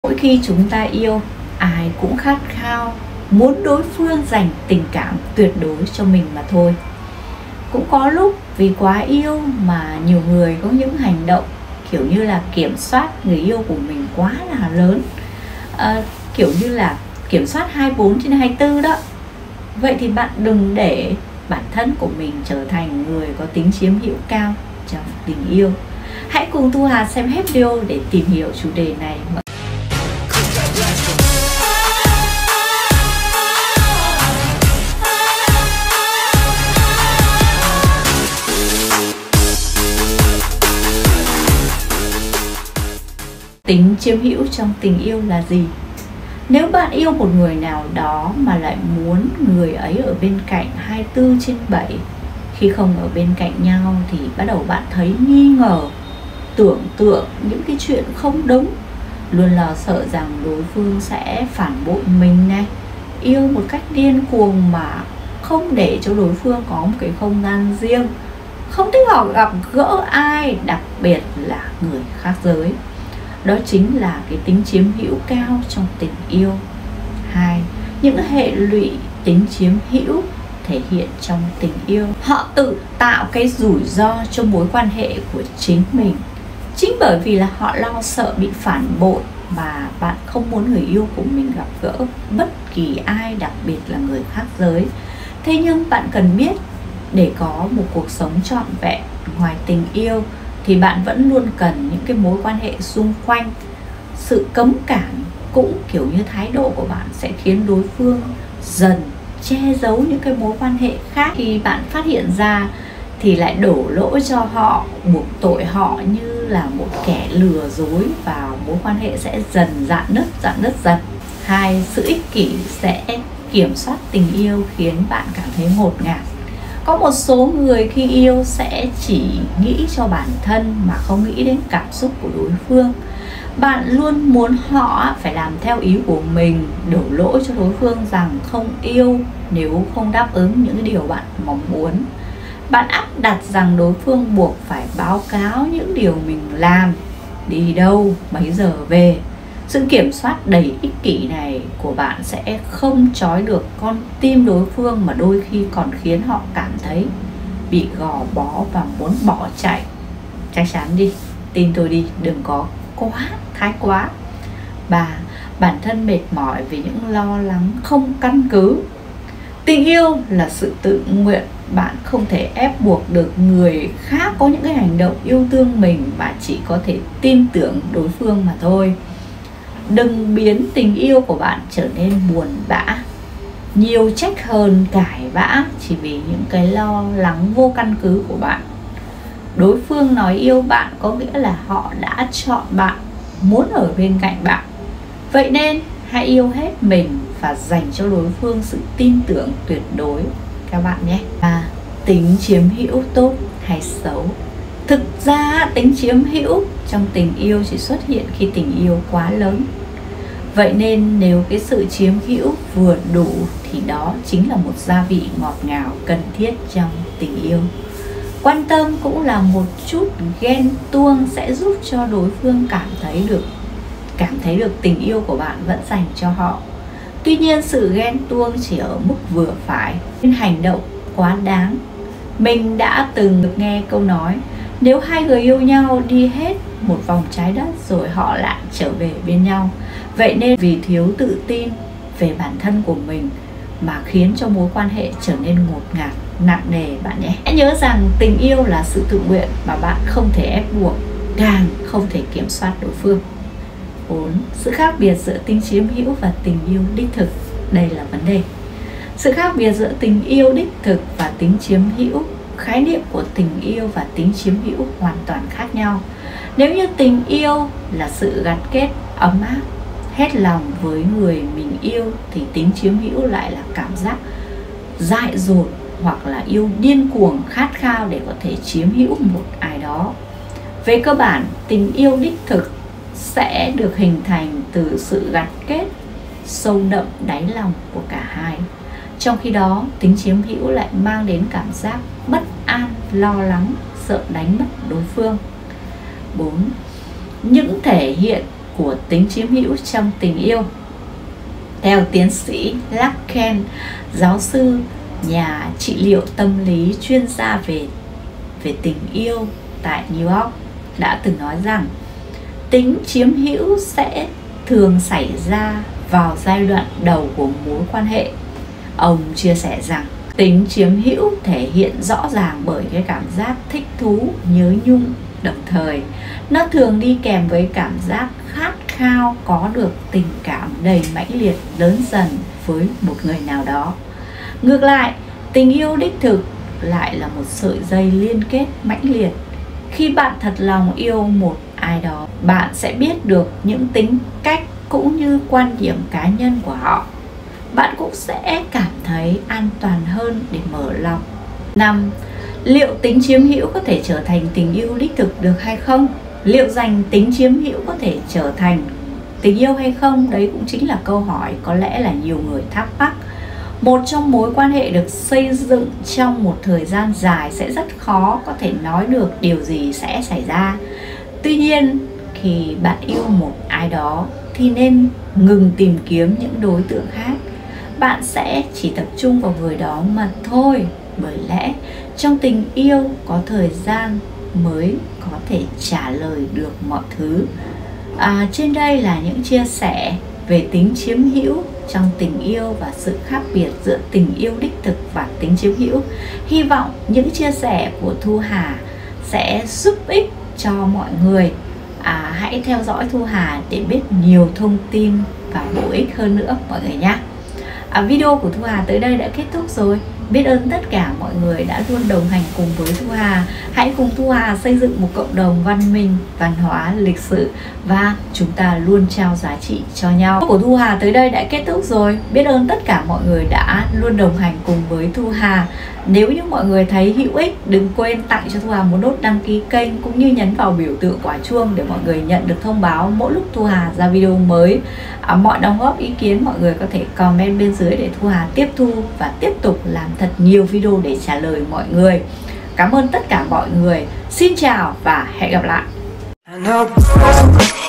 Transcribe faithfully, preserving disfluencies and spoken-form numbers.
Mỗi khi chúng ta yêu, ai cũng khát khao muốn đối phương dành tình cảm tuyệt đối cho mình mà thôi. Cũng có lúc vì quá yêu mà nhiều người có những hành động kiểu như là kiểm soát người yêu của mình quá là lớn, à, kiểu như là kiểm soát hai mươi bốn trên hai mươi tư đó. Vậy thì bạn đừng để bản thân của mình trở thành người có tính chiếm hữu cao trong tình yêu. Hãy cùng Thu Hà xem hết video để tìm hiểu chủ đề này. Tính chiếm hữu trong tình yêu là gì? Nếu bạn yêu một người nào đó mà lại muốn người ấy ở bên cạnh hai mươi tư trên bảy, khi không ở bên cạnh nhau thì bắt đầu bạn thấy nghi ngờ, tưởng tượng những cái chuyện không đúng, luôn lo sợ rằng đối phương sẽ phản bội mình này, yêu một cách điên cuồng mà không để cho đối phương có một cái không gian riêng, không thích họ gặp gỡ ai, đặc biệt là người khác giới. Đó chính là cái tính chiếm hữu cao trong tình yêu. Hai, những hệ lụy tính chiếm hữu thể hiện trong tình yêu. Họ tự tạo cái rủi ro cho mối quan hệ của chính mình. Chính bởi vì là họ lo sợ bị phản bội mà bạn không muốn người yêu của mình gặp gỡ bất kỳ ai, đặc biệt là người khác giới. Thế nhưng bạn cần biết, để có một cuộc sống trọn vẹn ngoài tình yêu thì bạn vẫn luôn cần những cái mối quan hệ xung quanh. Sự cấm cản cũng kiểu như thái độ của bạn sẽ khiến đối phương dần che giấu những cái mối quan hệ khác. Khi bạn phát hiện ra thì lại đổ lỗi cho họ, buộc tội họ như là một kẻ lừa dối, và mối quan hệ sẽ dần rạn nứt, rạn nứt dần. Hai, sự ích kỷ sẽ kiểm soát tình yêu khiến bạn cảm thấy ngột ngạt. Có một số người khi yêu sẽ chỉ nghĩ cho bản thân mà không nghĩ đến cảm xúc của đối phương. Bạn luôn muốn họ phải làm theo ý của mình, đổ lỗi cho đối phương rằng không yêu nếu không đáp ứng những điều bạn mong muốn. Bạn áp đặt rằng đối phương buộc phải báo cáo những điều mình làm, đi đâu, mấy giờ về. Sự kiểm soát đầy ích kỷ này của bạn sẽ không trói được con tim đối phương, mà đôi khi còn khiến họ cảm thấy bị gò bó và muốn bỏ chạy. Chắc chắn đi, tin tôi đi, đừng có quá, thái quá. Ba, bản thân mệt mỏi vì những lo lắng không căn cứ. Tình yêu là sự tự nguyện, bạn không thể ép buộc được người khác có những cái hành động yêu thương mình, mà chỉ có thể tin tưởng đối phương mà thôi. Đừng biến tình yêu của bạn trở nên buồn bã, nhiều trách hờn cãi vã chỉ vì những cái lo lắng vô căn cứ của bạn. Đối phương nói yêu bạn có nghĩa là họ đã chọn bạn, muốn ở bên cạnh bạn. Vậy nên hãy yêu hết mình và dành cho đối phương sự tin tưởng tuyệt đối các bạn nhé. Và tính chiếm hữu tốt hay xấu? Thực ra tính chiếm hữu trong tình yêu chỉ xuất hiện khi tình yêu quá lớn. Vậy nên nếu cái sự chiếm hữu vừa đủ thì đó chính là một gia vị ngọt ngào cần thiết trong tình yêu. Quan tâm cũng là một chút ghen tuông sẽ giúp cho đối phương cảm thấy được cảm thấy được tình yêu của bạn vẫn dành cho họ. Tuy nhiên sự ghen tuông chỉ ở mức vừa phải, nên hành động quá đáng. Mình đã từng được nghe câu nói, nếu hai người yêu nhau đi hết một vòng trái đất rồi họ lại trở về bên nhau. Vậy nên vì thiếu tự tin về bản thân của mình mà khiến cho mối quan hệ trở nên ngột ngạt, nặng nề bạn nhé. Hãy nhớ rằng tình yêu là sự tự nguyện mà bạn không thể ép buộc, càng không thể kiểm soát đối phương. Bốn, sự khác biệt giữa tính chiếm hữu và tình yêu đích thực. Đây là vấn đề. Sự khác biệt giữa tình yêu đích thực và tính chiếm hữu, khái niệm của tình yêu và tính chiếm hữu hoàn toàn khác nhau. Nếu như tình yêu là sự gắn kết ấm áp, hết lòng với người mình yêu, thì tính chiếm hữu lại là cảm giác dại dột hoặc là yêu điên cuồng, khát khao để có thể chiếm hữu một ai đó. Về cơ bản, tình yêu đích thực sẽ được hình thành từ sự gắn kết sâu đậm đáy lòng của cả hai. Trong khi đó, tính chiếm hữu lại mang đến cảm giác bất an, lo lắng, sợ đánh mất đối phương. Bốn, những thể hiện của tính chiếm hữu trong tình yêu. Theo tiến sĩ Lacan, giáo sư, nhà trị liệu tâm lý chuyên gia về, về tình yêu tại New York đã từng nói rằng tính chiếm hữu sẽ thường xảy ra vào giai đoạn đầu của mối quan hệ. Ông chia sẻ rằng tính chiếm hữu thể hiện rõ ràng bởi cái cảm giác thích thú, nhớ nhung, đồng thời nó thường đi kèm với cảm giác khát khao có được tình cảm đầy mãnh liệt lớn dần với một người nào đó. Ngược lại, tình yêu đích thực lại là một sợi dây liên kết mãnh liệt. Khi bạn thật lòng yêu một ai đó, bạn sẽ biết được những tính cách cũng như quan điểm cá nhân của họ. Bạn cũng sẽ cảm thấy an toàn hơn để mở lòng. năm. Liệu tính chiếm hữu có thể trở thành tình yêu đích thực được hay không? Liệu rằng tính chiếm hữu có thể trở thành tình yêu hay không? Đấy cũng chính là câu hỏi có lẽ là nhiều người thắc mắc. Một trong mối quan hệ được xây dựng trong một thời gian dài sẽ rất khó có thể nói được điều gì sẽ xảy ra. Tuy nhiên, khi bạn yêu một ai đó thì nên ngừng tìm kiếm những đối tượng khác. Bạn sẽ chỉ tập trung vào người đó mà thôi. Bởi lẽ trong tình yêu có thời gian mới có thể trả lời được mọi thứ. À, trên đây là những chia sẻ về tính chiếm hữu trong tình yêu và sự khác biệt giữa tình yêu đích thực và tính chiếm hữu. Hy vọng những chia sẻ của Thu Hà sẽ giúp ích cho mọi người. À, hãy theo dõi Thu Hà để biết nhiều thông tin và bổ ích hơn nữa mọi người nhé. À, video của Thu Hà tới đây đã kết thúc rồi. Biết ơn tất cả mọi người đã luôn đồng hành cùng với Thu Hà. Hãy cùng Thu Hà xây dựng một cộng đồng văn minh, văn hóa, lịch sử và chúng ta luôn trao giá trị cho nhau. Của Thu Hà tới đây đã kết thúc rồi. Biết ơn tất cả mọi người đã luôn đồng hành cùng với Thu Hà. Nếu như mọi người thấy hữu ích, đừng quên tặng cho Thu Hà một nút đăng ký kênh cũng như nhấn vào biểu tượng quả chuông để mọi người nhận được thông báo mỗi lúc Thu Hà ra video mới. À, mọi đóng góp ý kiến mọi người có thể comment bên dưới để Thu Hà tiếp thu và tiếp tục làm thật nhiều video để trả lời mọi người. Cảm ơn tất cả mọi người. Xin chào và hẹn gặp lại.